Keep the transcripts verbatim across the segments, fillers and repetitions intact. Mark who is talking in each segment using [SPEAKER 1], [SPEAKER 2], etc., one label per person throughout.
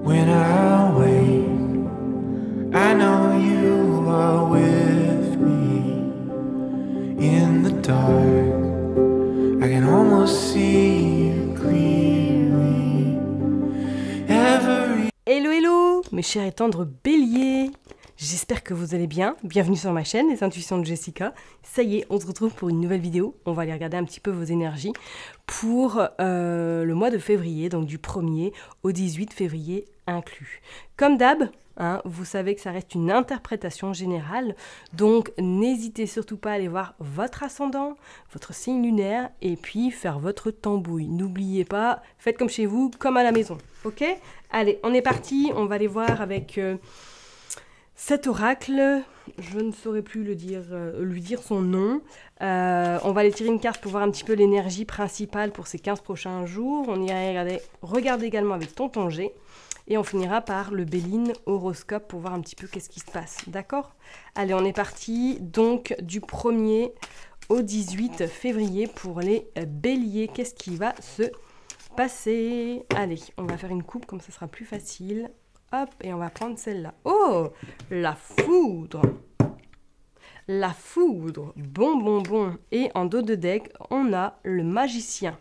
[SPEAKER 1] When I wake, I know you are with me. In the dark, I can almost see you clearly. Every...
[SPEAKER 2] Hello hello mes chers et tendres béliers, j'espère que vous allez bien. Bienvenue sur ma chaîne, les intuitions de Jessica. Ça y est, on se retrouve pour une nouvelle vidéo. On va aller regarder un petit peu vos énergies pour euh, le mois de février, donc du premier au dix-huit février inclus. Comme d'hab, hein, vous savez que ça reste une interprétation générale, donc n'hésitez surtout pas à aller voir votre ascendant, votre signe lunaire, et puis faire votre tambouille. N'oubliez pas, faites comme chez vous, comme à la maison, ok? Allez, on est parti, on va aller voir avec... Euh, Cet oracle, je ne saurais plus le dire, euh, lui dire son nom. Euh, on va aller tirer une carte pour voir un petit peu l'énergie principale pour ces quinze prochains jours. On ira regarder, regarder également avec Tonton G. Et on finira par le Béline horoscope pour voir un petit peu qu'est-ce qui se passe. D'accord? Allez, on est parti. Donc, du premier au dix-huit février pour les béliers. Qu'est-ce qui va se passer? Allez, on va faire une coupe, comme ça sera plus facile. Hop, et on va prendre celle-là. Oh, la foudre. La foudre. Bon, bon, bon. Et en dos de deck, on a le magicien.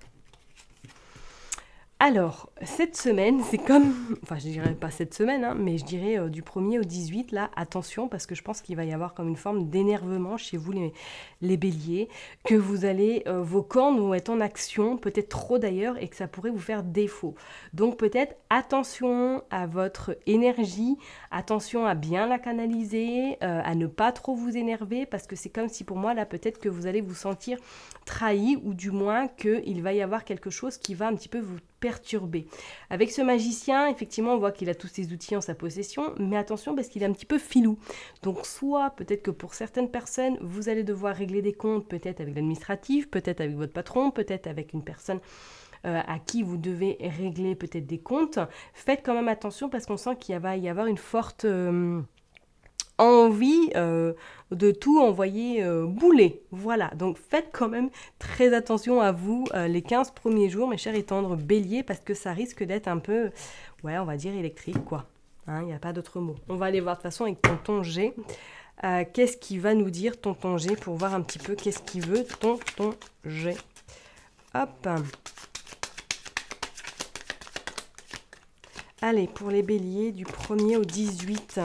[SPEAKER 2] Alors, cette semaine, c'est comme... Enfin, je dirais pas cette semaine, hein, mais je dirais euh, du premier au dix-huit, là, attention, parce que je pense qu'il va y avoir comme une forme d'énervement chez vous, les, les béliers, que vous allez... Euh, vos cornes vont être en action, peut-être trop d'ailleurs, et que ça pourrait vous faire défaut. Donc, peut-être attention à votre énergie, attention à bien la canaliser, euh, à ne pas trop vous énerver, parce que c'est comme si, pour moi, là, peut-être que vous allez vous sentir trahi, ou du moins qu'il va y avoir quelque chose qui va un petit peu vous perturbé. Avec ce magicien, effectivement, on voit qu'il a tous ses outils en sa possession, mais attention parce qu'il est un petit peu filou. Donc soit, peut-être que pour certaines personnes, vous allez devoir régler des comptes, peut-être avec l'administratif, peut-être avec votre patron, peut-être avec une personne euh, à qui vous devez régler peut-être des comptes. Faites quand même attention parce qu'on sent qu'il va y avoir une forte... Euh, envie euh, de tout envoyer euh, bouler. Voilà, donc faites quand même très attention à vous euh, les quinze premiers jours, mes chers et tendres béliers, parce que ça risque d'être un peu, ouais, on va dire électrique, quoi. Hein, il n'y a pas d'autre mot. On va aller voir de toute façon avec Tonton G. Euh, qu'est-ce qu'il va nous dire, Tonton G, pour voir un petit peu qu'est-ce qu'il veut, Tonton G. Hop. Allez, pour les béliers, du premier au dix-huit.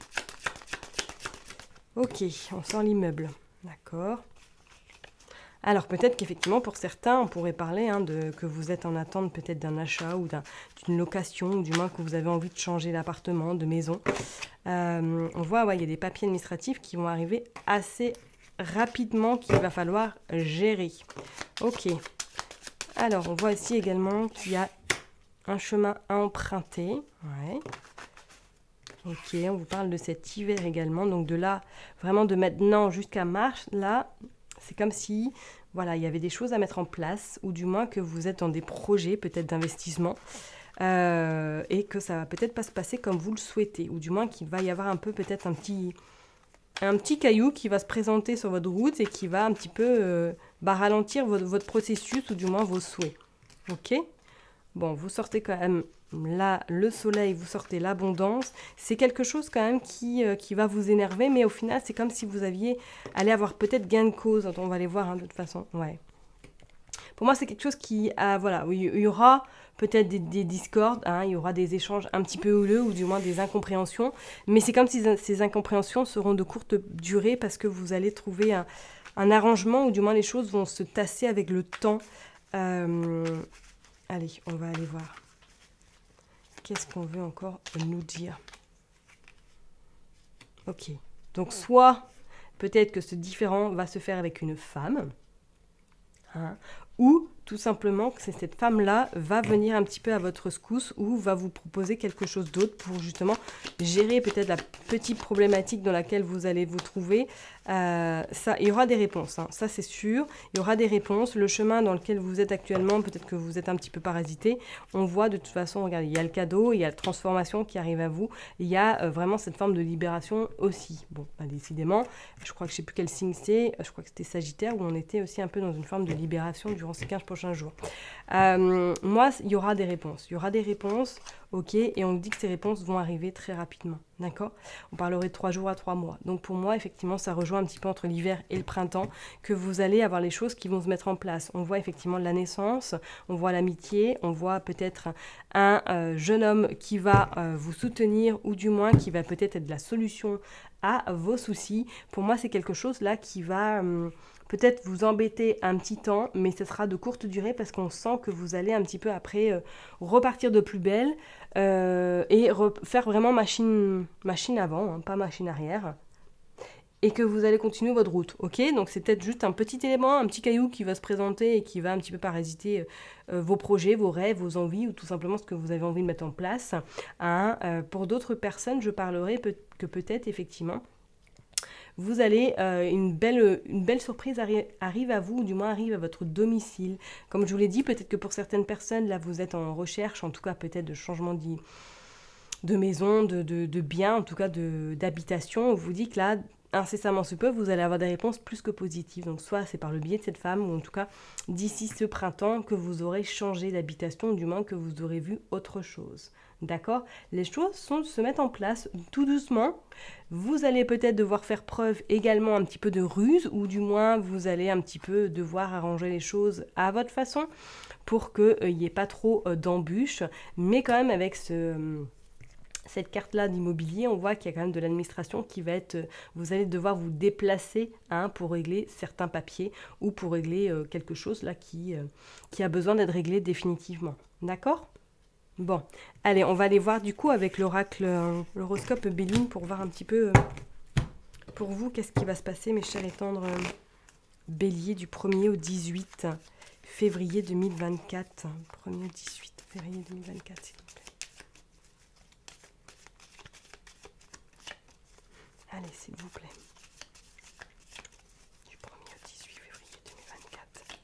[SPEAKER 2] Ok, on sort l'immeuble, d'accord. Alors peut-être qu'effectivement pour certains, on pourrait parler hein, de que vous êtes en attente peut-être d'un achat ou d'une location, ou du moins que vous avez envie de changer d'appartement, de maison. Euh, on voit, ouais, il y a des papiers administratifs qui vont arriver assez rapidement, qu'il va falloir gérer. Ok, alors on voit ici également qu'il y a un chemin à emprunter, ouais. Ok, on vous parle de cet hiver également, donc de là, vraiment de maintenant jusqu'à mars, là, c'est comme si, voilà, il y avait des choses à mettre en place, ou du moins que vous êtes dans des projets peut-être d'investissement, euh, et que ça va peut-être pas se passer comme vous le souhaitez, ou du moins qu'il va y avoir un peu peut-être un petit, un petit caillou qui va se présenter sur votre route et qui va un petit peu euh, bah, ralentir votre, votre processus, ou du moins vos souhaits. Ok ? Bon, vous sortez quand même... Là, le soleil, vous sortez l'abondance. C'est quelque chose quand même qui, euh, qui va vous énerver, mais au final, c'est comme si vous aviez allé avoir peut-être gain de cause. On va les voir hein, de toute façon. Ouais. Pour moi, c'est quelque chose qui, a, voilà, il y aura peut-être des, des discordes, hein, il y aura des échanges un petit peu houleux, ou du moins des incompréhensions. Mais c'est comme si ces incompréhensions seront de courte durée parce que vous allez trouver un, un arrangement, ou du moins les choses vont se tasser avec le temps. Euh, allez, on va aller voir. Qu'est-ce qu'on veut encore nous dire? Ok. Donc, soit, peut-être que ce différend va se faire avec une femme, hein, ou tout simplement que cette femme-là va venir un petit peu à votre secousse, ou va vous proposer quelque chose d'autre pour justement gérer peut-être la petite problématique dans laquelle vous allez vous trouver. Euh, ça, il y aura des réponses, hein, ça c'est sûr, il y aura des réponses. Le chemin dans lequel vous êtes actuellement, peut-être que vous êtes un petit peu parasité, on voit de toute façon, regardez, il y a le cadeau, il y a la transformation qui arrive à vous, il y a euh, vraiment cette forme de libération aussi. Bon, bah, décidément, je crois que je ne sais plus quel signe c'est, je crois que c'était Sagittaire, où on était aussi un peu dans une forme de libération durant ces quinze prochains jours. Euh, moi, il y aura des réponses, il y aura des réponses ok? Et on dit que ces réponses vont arriver très rapidement, d'accord? On parlerait de trois jours à trois mois. Donc pour moi, effectivement, ça rejoint un petit peu entre l'hiver et le printemps que vous allez avoir les choses qui vont se mettre en place. On voit effectivement la naissance, on voit l'amitié, on voit peut-être un euh, jeune homme qui va euh, vous soutenir ou du moins qui va peut-être être de la solution à vos soucis. Pour moi, c'est quelque chose là qui va... Hum, peut-être vous embêter un petit temps, mais ce sera de courte durée parce qu'on sent que vous allez un petit peu après euh, repartir de plus belle euh, et faire vraiment machine, machine avant, hein, pas machine arrière. Et que vous allez continuer votre route, ok? Donc c'est peut-être juste un petit élément, un petit caillou qui va se présenter et qui va un petit peu parasiter euh, vos projets, vos rêves, vos envies ou tout simplement ce que vous avez envie de mettre en place. Hein. Euh, pour d'autres personnes, je parlerai peut- que peut-être effectivement vous allez, euh, une, belle, une belle surprise arri- arrive à vous, ou du moins arrive à votre domicile. Comme je vous l'ai dit, peut-être que pour certaines personnes, là, vous êtes en recherche, en tout cas peut-être de changement de, de maison, de, de, de bien, en tout cas de, d'habitation. On vous dit que là, incessamment sous peu, vous allez avoir des réponses plus que positives. Donc soit c'est par le biais de cette femme, ou en tout cas d'ici ce printemps, que vous aurez changé d'habitation, ou du moins que vous aurez vu autre chose. D'accord? Les choses sont de se mettre en place tout doucement. Vous allez peut-être devoir faire preuve également un petit peu de ruse, ou du moins vous allez un petit peu devoir arranger les choses à votre façon pour qu'il n'y ait pas trop euh, d'embûches, mais quand même avec ce... Euh, cette carte-là d'immobilier, on voit qu'il y a quand même de l'administration qui va être... Vous allez devoir vous déplacer hein, pour régler certains papiers ou pour régler euh, quelque chose là qui, euh, qui a besoin d'être réglé définitivement. D'accord ? Bon, allez, on va aller voir du coup avec l'oracle, euh, l'horoscope Béline pour voir un petit peu euh, pour vous qu'est-ce qui va se passer, mes chers et tendres euh, béliers, du premier au dix-huit février deux mille vingt-quatre. premier au dix-huit février deux mille vingt-quatre, s'il vous plaît. Allez, s'il vous plaît. Du premier au dix-huit février deux mille vingt-quatre.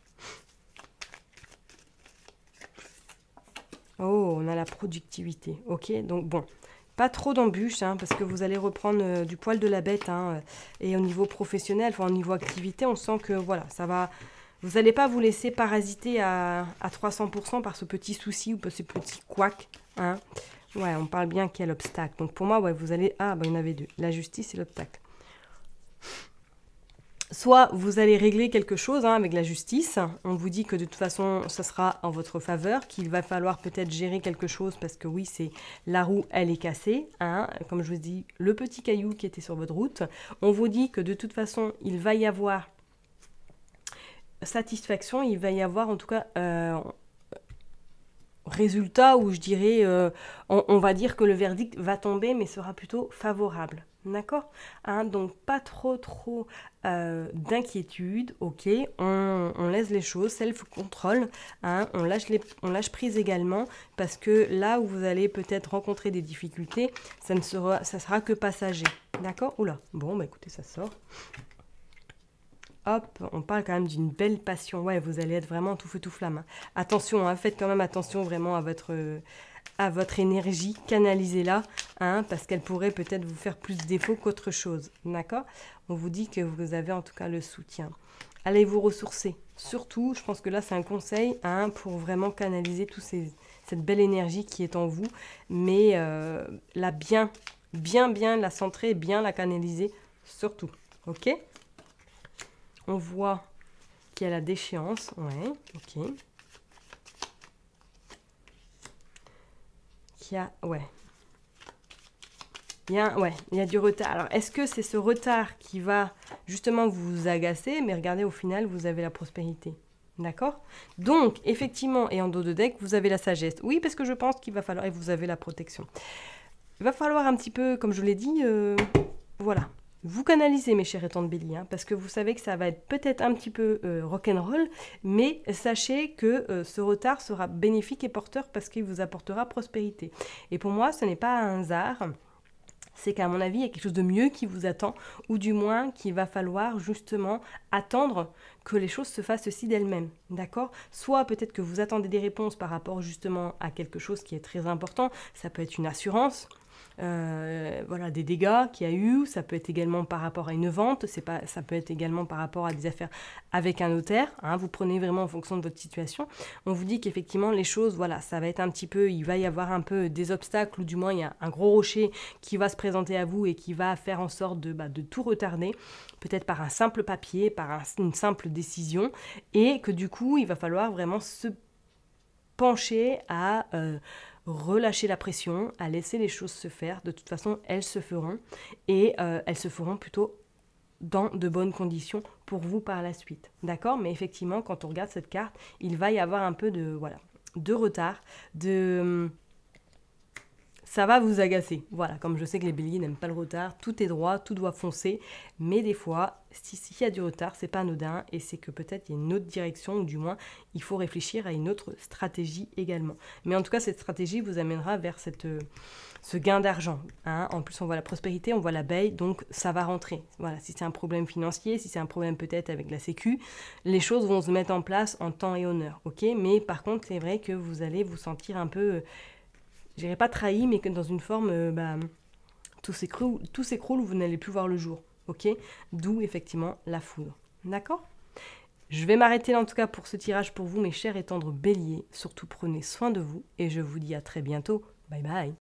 [SPEAKER 2] Oh, on a la productivité. Ok, donc bon, pas trop d'embûches, hein, parce que vous allez reprendre euh, du poil de la bête. Hein, euh, et au niveau professionnel, enfin au niveau activité, on sent que voilà, ça va... Vous n'allez pas vous laisser parasiter à, à trois cents pour cent par ce petit souci ou par ce petit couac. Hein. Ouais, on parle bien qu'il y a l'obstacle. Donc pour moi, ouais, vous allez... Ah, bah il y en avait deux. La justice et l'obstacle. Soit vous allez régler quelque chose hein, avec la justice. On vous dit que de toute façon, ça sera en votre faveur, qu'il va falloir peut-être gérer quelque chose parce que oui, c'est la roue, elle est cassée. Hein. Comme je vous dis, le petit caillou qui était sur votre route. On vous dit que de toute façon, il va y avoir satisfaction, il va y avoir en tout cas... Euh, résultat où je dirais, euh, on, on va dire que le verdict va tomber, mais sera plutôt favorable. D'accord hein, donc pas trop trop euh, d'inquiétude, ok, on, on laisse les choses, self-control, hein, on, lâche les, on lâche prise également, parce que là où vous allez peut-être rencontrer des difficultés, ça ne sera, ça sera que passager. D'accord? Oula, bon bah écoutez, ça sort. Hop, on parle quand même d'une belle passion. Ouais, vous allez être vraiment tout feu tout flamme. Hein. Attention, hein, faites quand même attention vraiment à votre, à votre énergie, canalisez-la, hein, parce qu'elle pourrait peut-être vous faire plus défaut qu'autre chose. D'accord? On vous dit que vous avez en tout cas le soutien. Allez vous ressourcer. Surtout, je pense que là, c'est un conseil hein, pour vraiment canaliser toute cette belle énergie qui est en vous, mais euh, la bien, bien, bien la centrer, bien la canaliser, surtout. Ok? On voit qu'il y a la déchéance. Ouais, ok. Qu'il y a... Ouais. Il y a, ouais, il y a du retard. Alors, est-ce que c'est ce retard qui va justement vous agacer? Mais regardez, au final, vous avez la prospérité. D'accord? Donc, effectivement, et en dos de deck, vous avez la sagesse. Oui, parce que je pense qu'il va falloir... Et vous avez la protection. Il va falloir un petit peu, comme je vous l'ai dit, euh, voilà. Vous canalisez, mes chers et tendres Béliers, hein, parce que vous savez que ça va être peut-être un petit peu euh, rock'n'roll, mais sachez que euh, ce retard sera bénéfique et porteur parce qu'il vous apportera prospérité. Et pour moi, ce n'est pas un hasard, c'est qu'à mon avis, il y a quelque chose de mieux qui vous attend, ou du moins qu'il va falloir justement attendre que les choses se fassent aussi d'elles-mêmes, d'accord? Soit peut-être que vous attendez des réponses par rapport justement à quelque chose qui est très important, ça peut être une assurance, euh, voilà, des dégâts qu'il y a eu, ça peut être également par rapport à une vente, c'est pas, ça peut être également par rapport à des affaires avec un notaire, hein, vous prenez vraiment en fonction de votre situation. On vous dit qu'effectivement les choses, voilà, ça va être un petit peu, il va y avoir un peu des obstacles, ou du moins il y a un gros rocher qui va se présenter à vous et qui va faire en sorte de, bah, de tout retarder, peut-être par un simple papier, par un, une simple décision, et que du coup il va falloir vraiment se pencher à euh, relâcher la pression, à laisser les choses se faire. De toute façon, elles se feront, et euh, elles se feront plutôt dans de bonnes conditions pour vous par la suite. D'accord? Mais effectivement, quand on regarde cette carte, il va y avoir un peu de, voilà, de retard, de... ça va vous agacer. Voilà, comme je sais que les béliers n'aiment pas le retard, tout est droit, tout doit foncer, mais des fois, s'il si y a du retard, c'est pas anodin, et c'est que peut-être il y a une autre direction, ou du moins, il faut réfléchir à une autre stratégie également. Mais en tout cas, cette stratégie vous amènera vers cette, euh, ce gain d'argent. Hein. En plus, on voit la prospérité, on voit l'abeille, donc ça va rentrer. Voilà, si c'est un problème financier, si c'est un problème peut-être avec la sécu, les choses vont se mettre en place en temps et honneur, ok? Mais par contre, c'est vrai que vous allez vous sentir un peu... Euh, je dirais pas trahi, mais que dans une forme, euh, bah, tout s'écroule, tout s'écroule où vous n'allez plus voir le jour, ok? D'où effectivement la foudre, d'accord? Je vais m'arrêter là en tout cas pour ce tirage pour vous, mes chers et tendres béliers. Surtout prenez soin de vous et je vous dis à très bientôt. Bye bye!